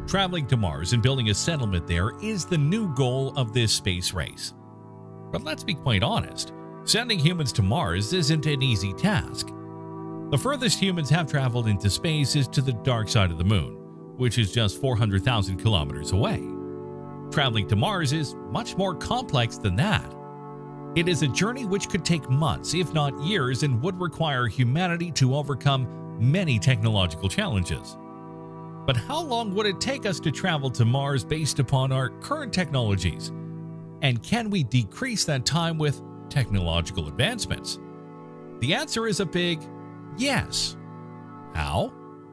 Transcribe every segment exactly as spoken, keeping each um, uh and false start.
Traveling to Mars and building a settlement there is the new goal of this space race. But let's be quite honest, sending humans to Mars isn't an easy task. The furthest humans have traveled into space is to the dark side of the moon, which is just four hundred thousand kilometers away. Traveling to Mars is much more complex than that. It is a journey which could take months, if not years, and would require humanity to overcome many technological challenges. But how long would it take us to travel to Mars based upon our current technologies? And can we decrease that time with technological advancements? The answer is a big yes. How?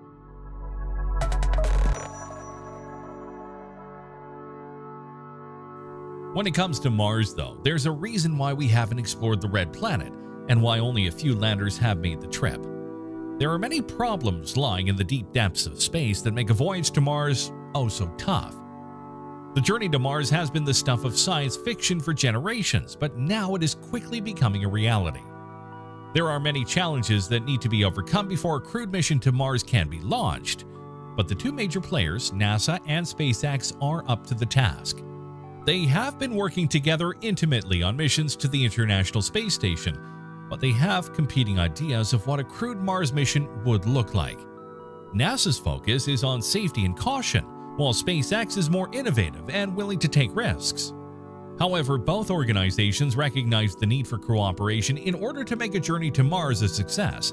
When it comes to Mars, though, there's a reason why we haven't explored the Red Planet and why only a few landers have made the trip. There are many problems lying in the deep depths of space that make a voyage to Mars oh so tough. The journey to Mars has been the stuff of science fiction for generations, but now it is quickly becoming a reality. There are many challenges that need to be overcome before a crewed mission to Mars can be launched, but the two major players, NASA and SpaceX, are up to the task. They have been working together intimately on missions to the International Space Station, but they have competing ideas of what a crewed Mars mission would look like. NASA's focus is on safety and caution, while SpaceX is more innovative and willing to take risks. However, both organizations recognize the need for cooperation in order to make a journey to Mars a success.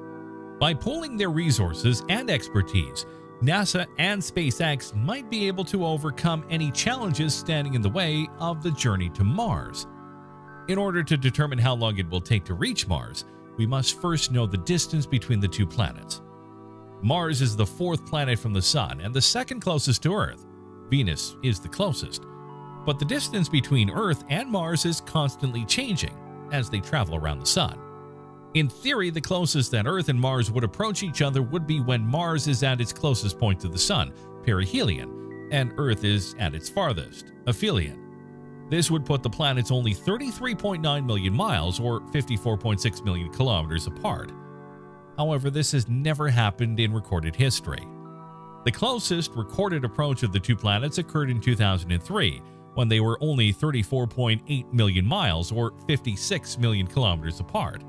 By pooling their resources and expertise, NASA and SpaceX might be able to overcome any challenges standing in the way of the journey to Mars. In order to determine how long it will take to reach Mars, we must first know the distance between the two planets. Mars is the fourth planet from the Sun and the second closest to Earth. Venus is the closest. But the distance between Earth and Mars is constantly changing as they travel around the Sun. In theory, the closest that Earth and Mars would approach each other would be when Mars is at its closest point to the Sun, perihelion, and Earth is at its farthest, aphelion. This would put the planets only thirty-three point nine million miles or fifty-four point six million kilometers apart. However, this has never happened in recorded history. The closest recorded approach of the two planets occurred in two thousand three, when they were only thirty-four point eight million miles or fifty-six million kilometers apart.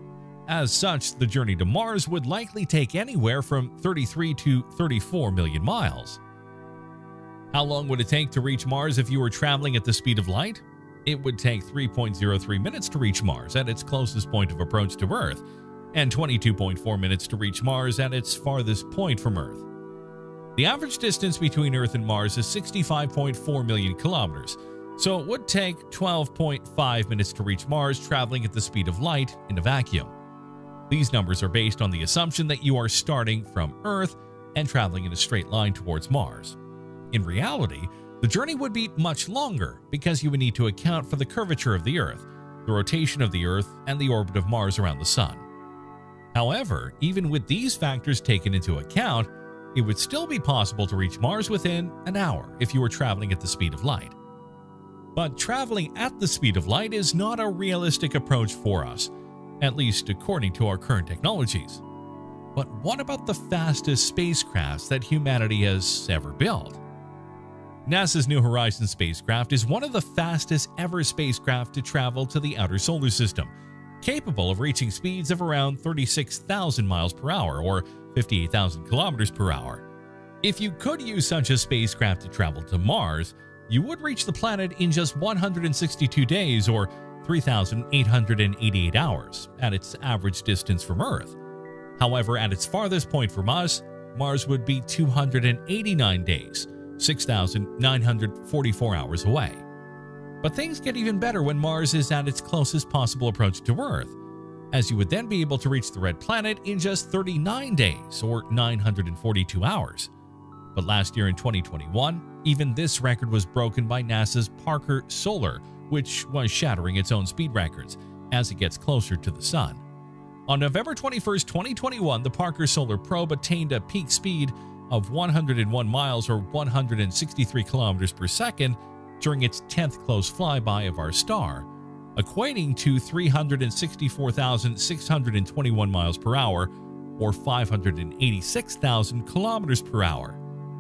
As such, the journey to Mars would likely take anywhere from thirty-three to thirty-four million miles. How long would it take to reach Mars if you were traveling at the speed of light? It would take three point zero three minutes to reach Mars at its closest point of approach to Earth, and twenty-two point four minutes to reach Mars at its farthest point from Earth. The average distance between Earth and Mars is sixty-five point four million kilometers, so it would take twelve point five minutes to reach Mars traveling at the speed of light in a vacuum. These numbers are based on the assumption that you are starting from Earth and traveling in a straight line towards Mars. In reality, the journey would be much longer because you would need to account for the curvature of the Earth, the rotation of the Earth, and the orbit of Mars around the Sun. However, even with these factors taken into account, it would still be possible to reach Mars within an hour if you were traveling at the speed of light. But traveling at the speed of light is not a realistic approach for us, at least according to our current technologies. But what about the fastest spacecrafts that humanity has ever built? NASA's New Horizons spacecraft is one of the fastest ever spacecraft to travel to the outer solar system, capable of reaching speeds of around thirty-six thousand miles per hour or fifty-eight thousand kilometers per hour. If you could use such a spacecraft to travel to Mars, you would reach the planet in just one hundred sixty-two days or three thousand eight hundred eighty-eight hours at its average distance from Earth. However, at its farthest point from us, Mars would be two hundred eighty-nine days, six thousand nine hundred forty-four hours away. But things get even better when Mars is at its closest possible approach to Earth, as you would then be able to reach the Red Planet in just thirty-nine days or nine hundred forty-two hours. But last year in twenty twenty-one, even this record was broken by NASA's Parker Solar, which was shattering its own speed records as it gets closer to the Sun. On November twenty-first, twenty twenty-one, the Parker Solar Probe attained a peak speed of one hundred one miles or one hundred sixty-three kilometers per second during its tenth close flyby of our star, equating to three hundred sixty-four thousand six hundred twenty-one miles per hour or five hundred eighty-six thousand kilometers per hour.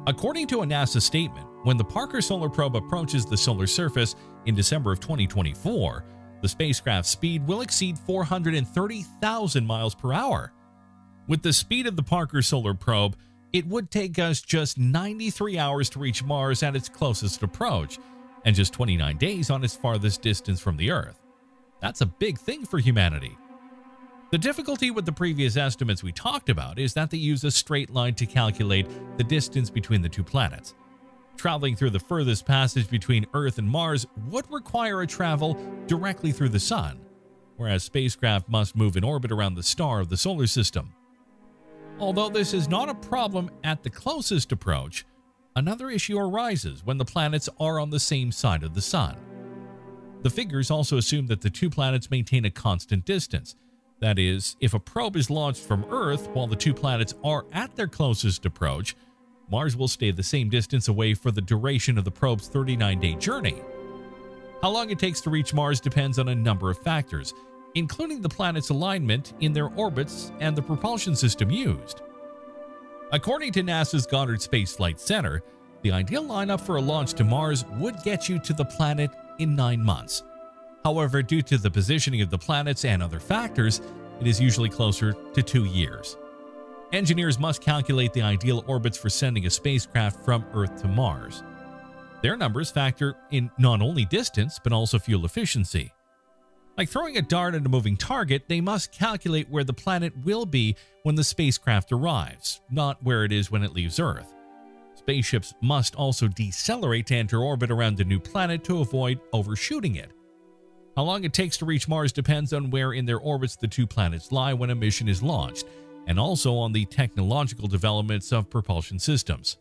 According to a NASA statement, when the Parker Solar Probe approaches the solar surface in December of twenty twenty-four, the spacecraft's speed will exceed four hundred thirty thousand miles per hour. With the speed of the Parker Solar Probe, it would take us just ninety-three hours to reach Mars at its closest approach, and just twenty-nine days on its farthest distance from the Earth. That's a big thing for humanity. The difficulty with the previous estimates we talked about is that they use a straight line to calculate the distance between the two planets. Traveling through the furthest passage between Earth and Mars would require a travel directly through the Sun, whereas spacecraft must move in orbit around the star of the solar system. Although this is not a problem at the closest approach, another issue arises when the planets are on the same side of the Sun. The figures also assume that the two planets maintain a constant distance. That is, if a probe is launched from Earth while the two planets are at their closest approach, Mars will stay the same distance away for the duration of the probe's thirty-nine day journey. How long it takes to reach Mars depends on a number of factors, including the planet's alignment in their orbits and the propulsion system used. According to NASA's Goddard Space Flight Center, the ideal lineup for a launch to Mars would get you to the planet in nine months. However, due to the positioning of the planets and other factors, it is usually closer to two years. Engineers must calculate the ideal orbits for sending a spacecraft from Earth to Mars. Their numbers factor in not only distance, but also fuel efficiency. Like throwing a dart at a moving target, they must calculate where the planet will be when the spacecraft arrives, not where it is when it leaves Earth. Spaceships must also decelerate to enter orbit around the new planet to avoid overshooting it. How long it takes to reach Mars depends on where in their orbits the two planets lie when a mission is launched, and also on the technological developments of propulsion systems.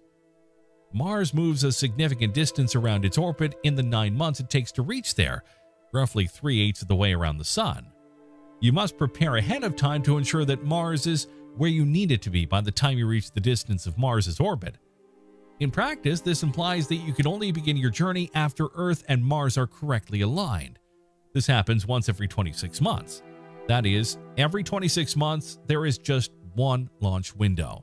Mars moves a significant distance around its orbit in the nine months it takes to reach there, roughly three-eighths of the way around the Sun. You must prepare ahead of time to ensure that Mars is where you need it to be by the time you reach the distance of Mars's orbit. In practice, this implies that you can only begin your journey after Earth and Mars are correctly aligned. This happens once every twenty-six months. That is, every twenty-six months, there is just one launch window.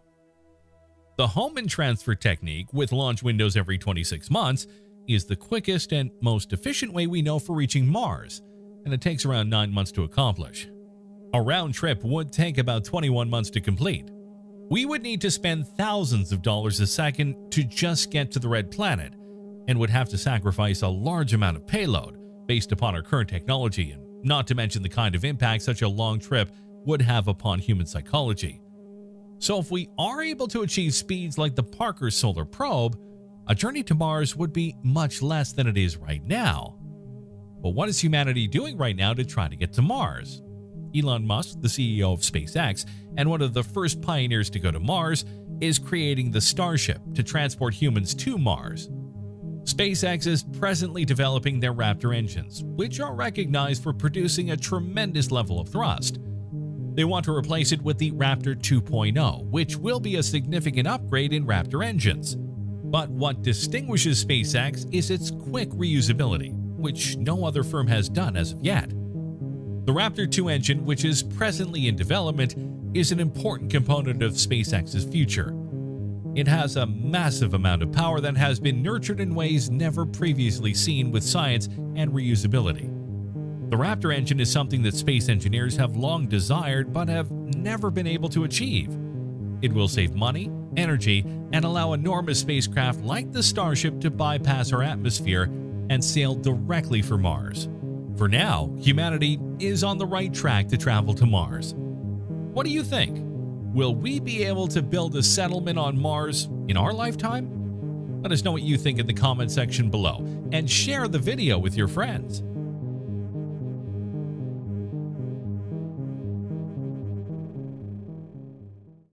The Hohmann transfer technique, with launch windows every twenty-six months, is the quickest and most efficient way we know for reaching Mars, and it takes around nine months to accomplish. A round trip would take about twenty-one months to complete. We would need to spend thousands of dollars a second to just get to the red planet, and would have to sacrifice a large amount of payload based upon our current technology, and not to mention the kind of impact such a long trip would have upon human psychology. So if we are able to achieve speeds like the Parker Solar Probe, a journey to Mars would be much less than it is right now. But what is humanity doing right now to try to get to Mars? Elon Musk, the C E O of SpaceX and one of the first pioneers to go to Mars, is creating the Starship to transport humans to Mars. SpaceX is presently developing their Raptor engines, which are recognized for producing a tremendous level of thrust. They want to replace it with the Raptor two point oh, which will be a significant upgrade in Raptor engines. But what distinguishes SpaceX is its quick reusability, which no other firm has done as of yet. The Raptor two engine, which is presently in development, is an important component of SpaceX's future. It has a massive amount of power that has been nurtured in ways never previously seen with science and reusability. The Raptor engine is something that space engineers have long desired but have never been able to achieve. It will save money, energy, and allow enormous spacecraft like the Starship to bypass our atmosphere and sail directly for Mars. For now, humanity is on the right track to travel to Mars. What do you think? Will we be able to build a settlement on Mars in our lifetime? Let us know what you think in the comment section below and share the video with your friends.